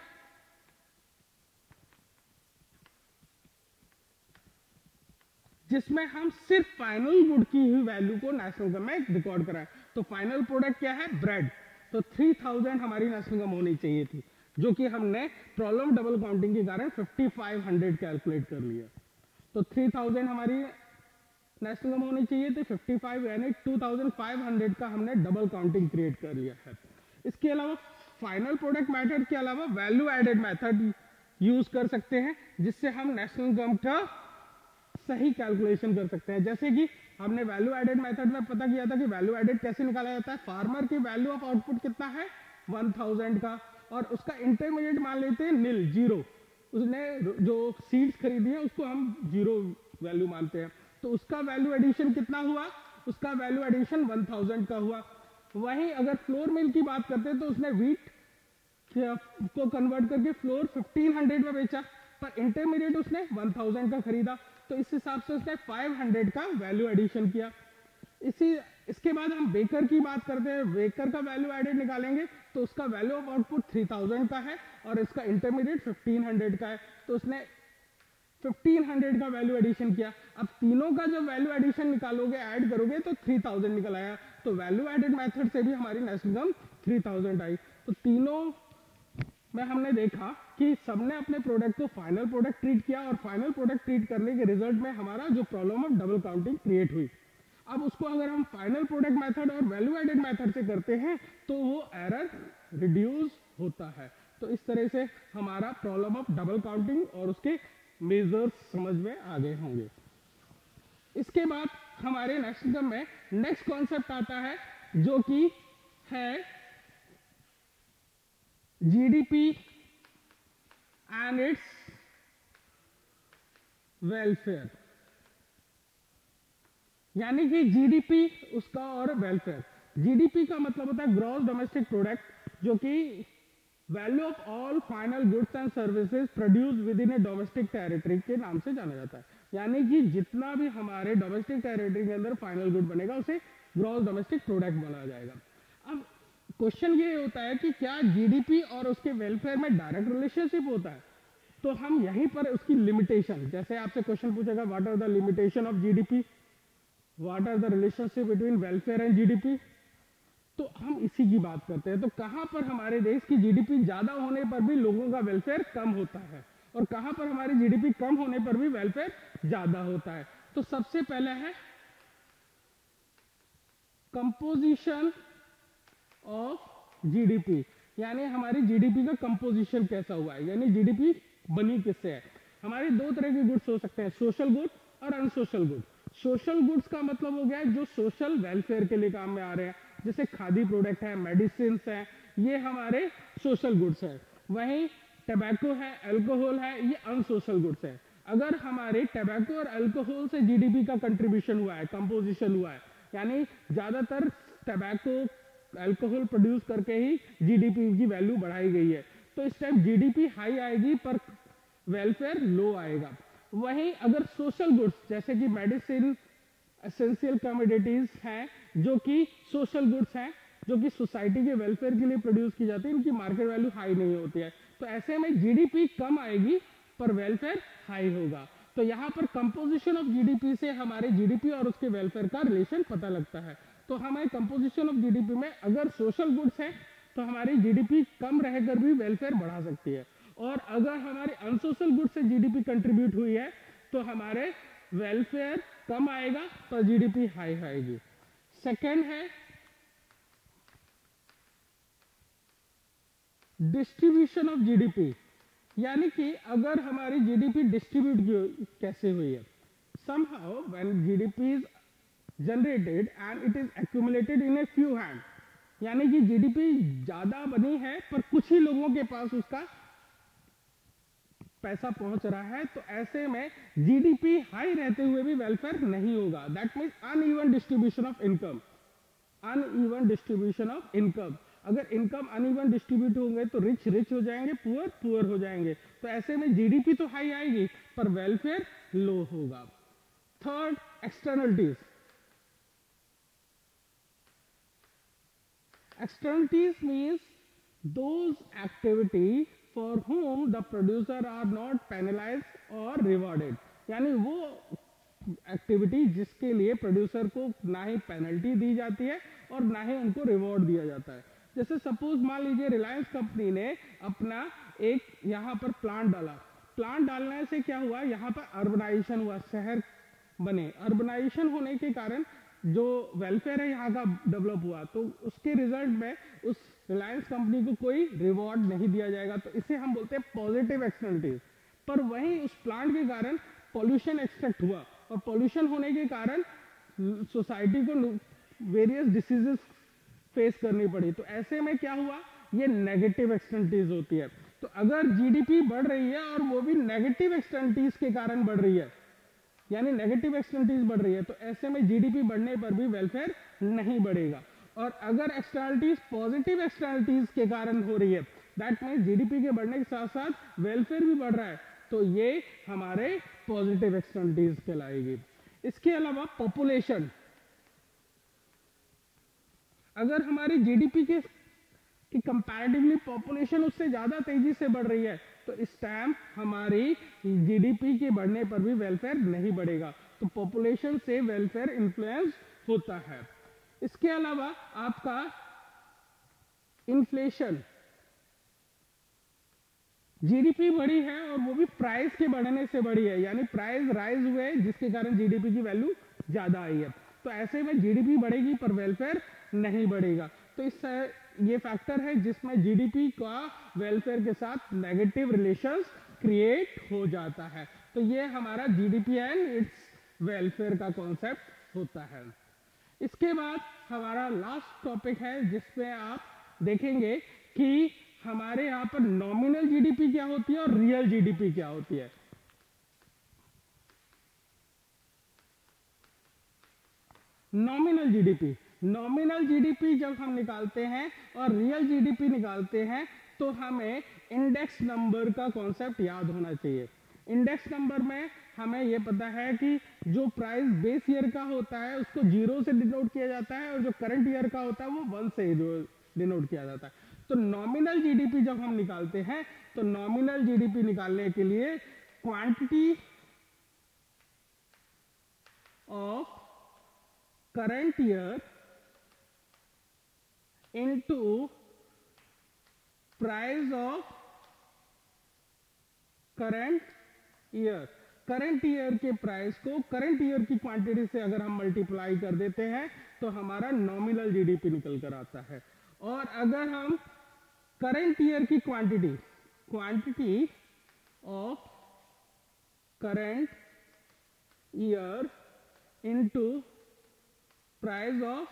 जिसमें हम सिर्फ फाइनल गुड की ही वैल्यू को नेशनल इनकम में रिकॉर्ड कराएं। तो फाइनल प्रोडक्ट क्या है, ब्रेड, तो थ्री थाउजेंड हमारी नेशनल इनकम होनी चाहिए थी, जो कि हमने प्रॉब्लम डबल काउंटिंग के कारण फिफ्टी फाइव हंड्रेड कैलकुलेट कर लिया। तो थ्री थाउजेंड हमारी नेशनल इनकम होनी चाहिए थी, फिफ्टी फाइव यानी टू थाउजेंड फाइव हंड्रेड का हमने डबल काउंटिंग क्रिएट कर लिया है। इसके अलावा फाइनल प्रोडक्ट मेथड के अलावा वैल्यू एडेड मेथड यूज कर सकते हैं, जिससे हम नेशनल इनकम का सही कैलकुलेशन कर सकते हैं। जैसे कि हमने वैल्यू एडेड मेथड में पता किया था कि वैल्यू एडेड कैसे निकाला जाता है। फार्मर की वैल्यू ऑफ आउटपुट कितना है, वन थाउजेंड का, और उसका इंटरमीडिएट मान लेते हैं नील, जीरो। उसने जो सीड्स खरीदी है उसको हम जीरो वैल्यू मानते हैं, तो उसका वैल्यू एडिशन कितना हुआ, उसका वैल्यू एडिशन वन थाउजेंड का हुआ। वहीं अगर फ्लोर मिल की बात करते हैं तो उसने वीट को कन्वर्ट करके फ्लोर फिफ्टीन हंड्रेड में बेचा, पर इंटरमीडिएट उसने वन थाउजेंड का खरीदा, तो इस हिसाब से उसने फाइव हंड्रेड का वैल्यू एडिशन किया। इसी इसके बाद हम बेकर की बात करते हैं, बेकर का वैल्यू एडेड निकालेंगे तो उसका value of output three thousand का है और इसका इंटरमीडिएट फिफ्टीन हंड्रेड का है, तो उसने फिफ्टीन हंड्रेड का वैल्यू एडिशन किया। अब तीनों का जब वैल्यू एडिशन निकालोगे, ऐड करोगे तो थ्री थाउजेंड निकल आया, तो वैल्यू एडेड मेथड से भी हमारी नेशनल इनकम थ्री थाउजेंड आई। तो तीनों में हमने देखा कि सबने अपने प्रोडक्ट को फाइनल प्रोडक्ट ट्रीट किया और फाइनल प्रोडक्ट ट्रीट करने के रिजल्ट में हमारा जो problem of double counting create हुई। अब उसको अगर हम फाइनल प्रोडक्ट मेथड और वैल्यू एडेड मेथड से करते हैं तो वो एरर रिड्यूस होता है। तो इस तरह से हमारा प्रॉब्लम ऑफ डबल काउंटिंग और उसके मेजर्स समझ में आ गए होंगे। इसके बाद हमारे नेक्स्ट इनकम में नेक्स्ट कॉन्सेप्ट आता है जो कि है जीडीपी एंड इट्स वेलफेयर, यानी कि जीडीपी उसका और वेलफेयर। जीडीपी का मतलब होता है ग्रॉस डोमेस्टिक प्रोडक्ट, जो कि value of all final goods and services produce within a domestic territory के नाम से जाना जाता है। यानी कि जितना भी हमारे डोमेस्टिक टेरिटरी के अंदर फाइनल गुड बनेगा उसे ग्रॉस डोमेस्टिक प्रोडक्ट बोला जाएगा। अब क्वेश्चन ये होता है कि क्या जीडीपी और उसके वेलफेयर में डायरेक्ट रिलेशनशिप होता है, तो हम यहीं पर उसकी लिमिटेशन, जैसे आपसे क्वेश्चन पूछेगा what are the limitation of GDP, what are the relationship between welfare and GDP. तो हम इसी की बात करते हैं। तो कहां पर हमारे देश की जीडीपी ज्यादा होने पर भी लोगों का वेलफेयर कम होता है और कहां पर हमारी जीडीपी कम होने पर भी वेलफेयर ज्यादा होता है। तो सबसे पहले है कंपोजिशन ऑफ जीडीपी, यानी हमारी जीडीपी का कंपोजिशन कैसा हुआ है, यानी जीडीपी बनी किससे है। हमारे दो तरह के गुड्स हो सकते हैं, सोशल गुड और अनसोशल गुड। सोशल गुड्स का मतलब हो गया जो सोशल वेलफेयर के लिए काम में आ रहे हैं, जैसे खादी प्रोडक्ट है, मेडिसिन है, ये हमारे सोशल गुड्स है। वहीं टबैको है, अल्कोहल है, ये अनसोशल गुड्स है। अगर हमारे टबैको और अल्कोहल से जीडीपी का कंट्रीब्यूशन हुआ है, कंपोजिशन हुआ है, यानी ज्यादातर टबैको अल्कोहल प्रोड्यूस करके ही जीडीपी की वैल्यू बढ़ाई गई है, तो इस टाइम जीडीपी हाई आएगी पर वेलफेयर लो आएगा। वहीं अगर सोशल गुड्स जैसे कि मेडिसिन, एसेंशियल कमोडिटीज हैं जो कि सोशल गुड्स हैं, जो कि सोसाइटी के वेलफेयर के लिए प्रोड्यूस की जाती है, इनकी मार्केट वैल्यू हाई नहीं होती है, तो ऐसे में जीडीपी कम आएगी पर वेलफेयर हाई होगा। तो यहाँ पर कंपोजिशन ऑफ जीडीपी से हमारे जीडीपी और उसके वेलफेयर का रिलेशन पता लगता है। तो हमें कंपोजिशन ऑफ जीडीपी में अगर सोशल गुड्स है तो हमारी जीडीपी कम रहकर भी वेलफेयर बढ़ा सकती है, और अगर हमारे अनसोशल गुड्स से जीडीपी कंट्रीब्यूट हुई है तो हमारे वेलफेयर कम आएगा पर जीडीपी हाई आएगी। सेकेंड है डिस्ट्रीब्यूशन ऑफ जीडीपी, यानी कि अगर हमारी जीडीपी डिस्ट्रीब्यूट कैसे हुई है। somehow when GDP is generated and it is accumulated in a few hand, यानी कि जीडीपी ज्यादा बनी है पर कुछ ही लोगों के पास उसका पैसा पहुंच रहा है, तो ऐसे में जीडीपी हाई रहते हुए भी वेलफेयर नहीं होगा। That means uneven distribution of income, uneven distribution of income. अगर इनकम अनइवन डिस्ट्रीब्यूट होंगे तो रिच रिच हो जाएंगे, पुअर पुअर हो जाएंगे, तो ऐसे में जीडीपी तो हाई आएगी पर वेलफेयर लो होगा। Third, externalities. Externalities means those activity for whom the producer are not penalized or rewarded, यानी वो एक्टिविटी जिसके लिए प्रोड्यूसर को ना ही पेनल्टी दी जाती है और ना ही उनको रिवॉर्ड दिया जाता है। जैसे सपोज मान लीजिए रिलायंस कंपनी ने अपना एक यहाँ पर प्लांट डाला, प्लांट डालने से क्या हुआ, यहाँ पर अर्बनाइजेशन हुआ, शहर बने, अर्बनाइजेशन होने के कारण जो वेलफेयर है यहाँ का डेवलप हुआ, तो उसके रिजल्ट में उस रिलायंस कंपनी को कोई रिवॉर्ड नहीं दिया जाएगा, तो इसे हम बोलते हैं पॉजिटिव एक्सटर्नलिटीज। पर वहीं उस प्लांट के कारण पॉल्यूशन एक्सट्रैक्ट हुआ और पॉल्यूशन होने के कारण सोसाइटी को वेरियस डिसीजेस फेस करनी पड़ी, तो ऐसे में क्या हुआ, ये नेगेटिव एक्सटर्नलिटीज होती है। तो अगर जीडीपी बढ़ रही है और वो भी नेगेटिव एक्सटर्नलिटीज के कारण बढ़ रही है, यानी नेगेटिव एक्सटर्नलिटीज बढ़ रही है, तो ऐसे में जीडीपी बढ़ने पर भी वेलफेयर नहीं बढ़ेगा। और अगर एक्सटर्नलिटीज पॉजिटिव एक्सटर्नलिटीज के कारण हो रही है, दैट मीन्स जीडीपी के बढ़ने के साथ साथ वेलफेयर भी बढ़ रहा है, तो ये हमारे पॉजिटिव एक्सटर्नलिटीज कहलाएगी। इसके अलावा पॉपुलेशन, अगर हमारी जीडीपी के कि कंपैरेटिवली पॉपुलेशन उससे ज्यादा तेजी से बढ़ रही है, तो इस टाइम हमारी जीडीपी के बढ़ने पर भी वेलफेयर नहीं बढ़ेगा। तो पॉपुलेशन से वेलफेयर इन्फ्लुएंस होता है। इसके अलावा आपका इन्फ्लेशन, जीडीपी बढ़ी है और वो भी प्राइस के बढ़ने से बढ़ी है, यानी प्राइस राइज हुए जिसके कारण जीडीपी की वैल्यू ज्यादा आई है, तो ऐसे में जीडीपी बढ़ेगी पर वेलफेयर नहीं बढ़ेगा। तो इस ये फैक्टर है जिसमें जीडीपी का वेलफेयर के साथ नेगेटिव रिलेशंस क्रिएट हो जाता है। तो ये हमारा जीडीपी एंड इट्स वेलफेयर का कॉन्सेप्ट होता है। इसके बाद हमारा लास्ट टॉपिक है जिसमें आप देखेंगे कि हमारे यहाँ पर नॉमिनल जीडीपी क्या होती है और रियल जीडीपी क्या होती है। नॉमिनल जीडीपी, नॉमिनल जीडीपी जब हम निकालते हैं और रियल जीडीपी निकालते हैं तो हमें इंडेक्स नंबर का कॉन्सेप्ट याद होना चाहिए। इंडेक्स नंबर में हमें यह पता है कि जो प्राइस बेस ईयर का होता है उसको जीरो से डिनोट किया जाता है और जो करंट ईयर का होता है वो वन से डिनोट किया जाता है। तो नॉमिनल जीडीपी जब हम निकालते हैं तो नॉमिनल जीडीपी निकालने के लिए quantity of current year into price of current year. Current year के प्राइस को करंट ईयर की क्वांटिटी से अगर हम मल्टीप्लाई कर देते हैं तो हमारा नॉमिनल जीडीपी निकल कर आता है। और अगर हम करंट ईयर की quantity quantity of current year into price of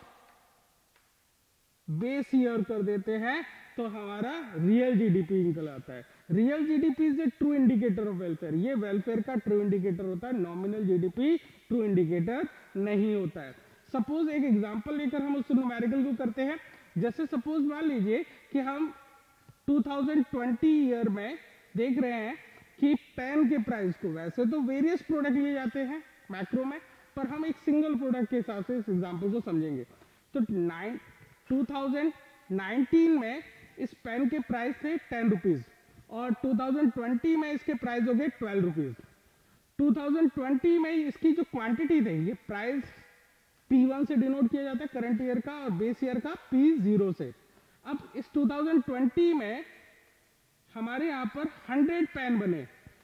base year कर देते हैं तो हमारा रियल जीडीपी निकल आता है। Real GDP is a true indicator of welfare. ये वेलफेयर का ट्रू इंडिकेटर होता है, नॉमिनल जीडीपी ट्रू इंडिकेटर नहीं होता है। सपोज एक एग्जांपल लेकर हम उस न्यूमेरिकल को करते हैं। जैसे सपोज मान लीजिए कि हम दो हज़ार बीस ईयर में देख रहे हैं कि पेन के प्राइस को, वैसे तो वेरियस प्रोडक्ट लिए जाते हैं मैक्रो में, पर हम एक सिंगल प्रोडक्ट के हिसाब से इस एग्जांपल को समझेंगे। तो नाइन दो हज़ार उन्नीस में इस पेन के प्राइस थे टेन रुपीज और दो हज़ार बीस में इसके प्राइस हो गए ट्वेल्व रुपीज। दो हज़ार बीस में इसकी जो क्वांटिटी थी, ये प्राइस पी वन से डिनोट किया जाता है करंट ईयर का और बेस ईयर का पी ज़ीरो से। अब इस दो हज़ार बीस में हमारे यहां पर सौ पेन बने,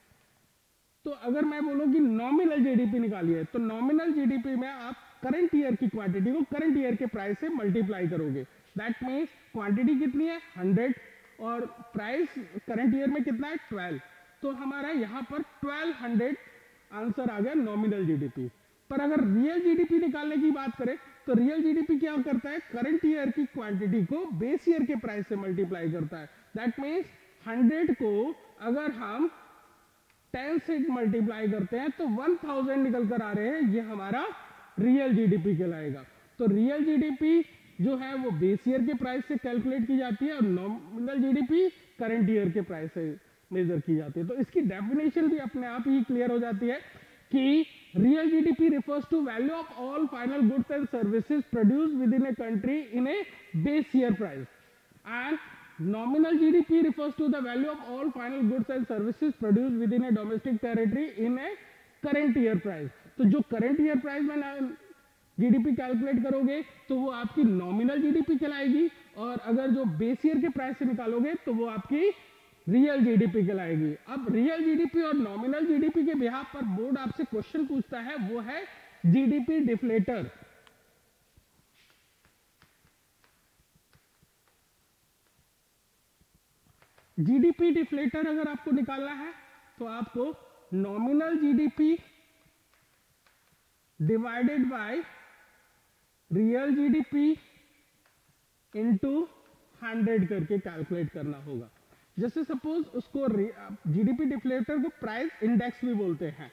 तो अगर मैं बोलूं कि नॉमिनल जीडीपी निकालिए तो नॉमिनल जीडीपी में आप करंट ईयर की क्वांटिटी को करंट ईयर के प्राइस से मल्टीप्लाई करोगे। दैट मीन्स क्वांटिटी कितनी है हंड्रेड और प्राइस करंट ईयर में कितना है ट्वेल्व, तो हमारा यहां पर ट्वेल्व हंड्रेड आंसर आ गया नॉमिनल जीडीपी। पर अगर रियल जीडीपी निकालने की बात करें तो रियल जीडीपी क्या करता है, करंट ईयर की क्वांटिटी को बेस ईयर के प्राइस से मल्टीप्लाई करता है। दैट मीन्स हंड्रेड को अगर हम टेन से मल्टीप्लाई करते हैं तो वन थाउजेंड निकल कर आ रहे हैं, ये हमारा रियल जीडीपी कहलाएगा। तो रियल जीडीपी जो है वो बेस ईयर के प्राइस से कैलकुलेट की जाती है और नॉमिनल जीडीपी करंट ईयर के प्राइस से मेजर की जाती है। तो इसकी डेफिनेशन भी अपने आप ही क्लियर हो जाती है कि real GDP refers to value of all final goods and services produced within a country in a base year price and nominal G D P refers to the value of all final goods and services produced within a domestic territory in a current year price। तो जो current year price में GDP calculate करोगे तो वो आपकी nominal GDP कहलाएगी और अगर जो बेस ईयर के प्राइस से निकालोगे तो वो आपकी रियल जीडीपी कहलाएगी। अब रियल जीडीपी और नॉमिनल जीडीपी के बिहाफ पर बोर्ड आपसे क्वेश्चन पूछता है, वो है जीडीपी डिफ्लेटर। जीडीपी डिफ्लेटर अगर आपको निकालना है तो आपको nominal GDP divided by real GDP into hundred करके कैलकुलेट करना होगा। जैसे सपोज उसको जीडीपी डिफ्लेटर को प्राइस इंडेक्स भी बोलते हैं।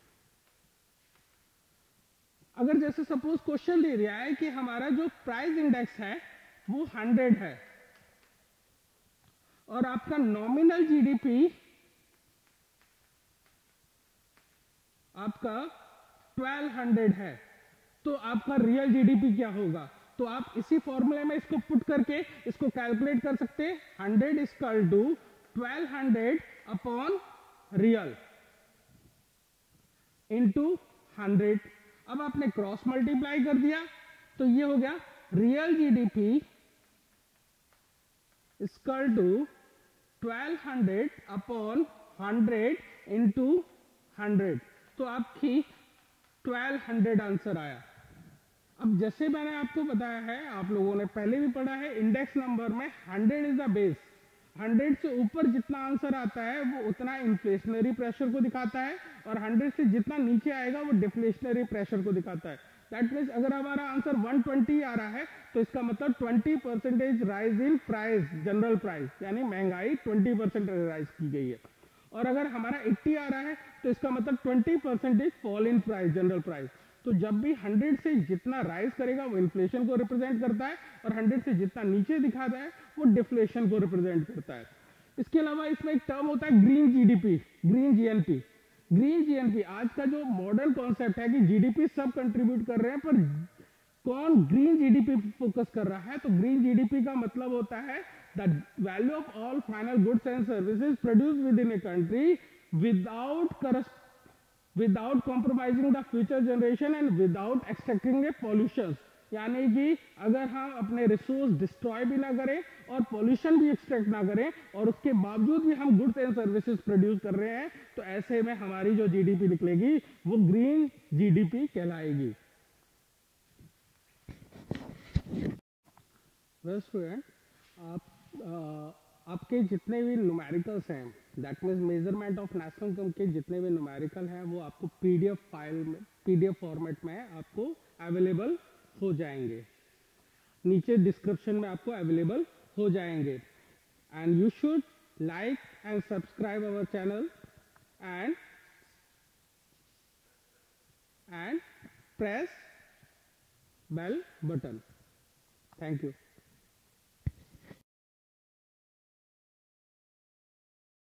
अगर जैसे सपोज क्वेश्चन दे दिया है कि हमारा जो प्राइस इंडेक्स है वो हंड्रेड है और आपका नॉमिनल जीडीपी आपका ट्वेल्व हंड्रेड है, तो आपका रियल जीडीपी क्या होगा? तो आप इसी फॉर्मूले में इसको पुट करके इसको कैलकुलेट कर सकते हैं। Hundred equal to twelve hundred upon real into hundred. अब आपने क्रॉस मल्टीप्लाई कर दिया तो ये हो गया real GDP equal to twelve hundred upon hundred into hundred, तो आपकी ट्वेल्व हंड्रेड आंसर आया। अब जैसे मैंने आपको बताया है, आप लोगों ने पहले भी पढ़ा है, इंडेक्स नंबर में hundred is the base. Hundred से ऊपर जितना आंसर आता है वो उतना इन्फ्लेशनरी प्रेशर को दिखाता है और हंड्रेड से जितना नीचे आएगा वो डिफ्लेशनरी प्रेशर को दिखाता है। दैट मीन्स अगर हमारा आंसर वन ट्वेंटी आ रहा है तो इसका मतलब twenty percentage rise in price, general price, यानी महंगाई ट्वेंटी परसेंट राइज की गई है। और अगर हमारा अस्सी आ रहा है तो इसका मतलब twenty percentage fall in price, general price. तो जब भी हंड्रेड से जितना राइज करेगा वो इन्फ्लेशन को रिप्रेजेंट करता है और हंड्रेड से जितना नीचे दिखाता है वो डिफ्लेशन को रिप्रेजेंट करता है। इसके अलावा इसमें एक टर्म होता है green GDP, green GNP. Green GNP आज का जो मॉडर्न कॉन्सेप्ट है कि जीडीपी सब कंट्रीब्यूट कर रहे हैं पर कौन ग्रीन जीडीपी फोकस कर रहा है। तो ग्रीन जीडीपी का मतलब होता है the value of all final goods and services produced within a country without without compromising the future generation and without extracting a pollution, यानी कि अगर हम अपने रिसोर्स डिस्ट्रॉय भी ना करें और पॉल्यूशन भी एक्सट्रैक्ट ना करें और उसके बावजूद भी हम गुड्स एंड सर्विसेज प्रोड्यूस कर रहे हैं, तो ऐसे में हमारी जो जीडीपी निकलेगी वो ग्रीन जीडीपी कहलाएगी। वेल स्टूडेंट, आप आ, आपके जितने भी न्यूमेरिकल्स हैं, that means measurement of national income के जितने भी न्यूमेरिकल हैं वो आपको पीडीएफ फाइल में, पीडीएफ फॉर्मेट में आपको अवेलेबल हो जाएंगे, नीचे डिस्क्रिप्शन में आपको अवेलेबल हो जाएंगे। And you should like and subscribe our channel and and press bell button. Thank you.